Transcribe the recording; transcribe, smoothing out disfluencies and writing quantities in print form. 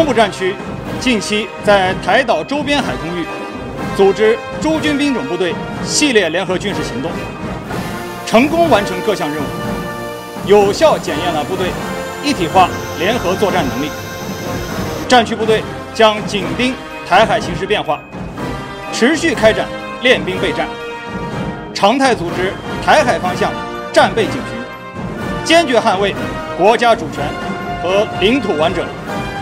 东部战区近期在台岛周边海空域组织诸军兵种部队系列联合军事行动，成功完成各项任务，有效检验了部队一体化联合作战能力。战区部队将紧盯台海形势变化，持续开展练兵备战，常态组织台海方向战备警局，坚决捍卫国家主权和领土完整，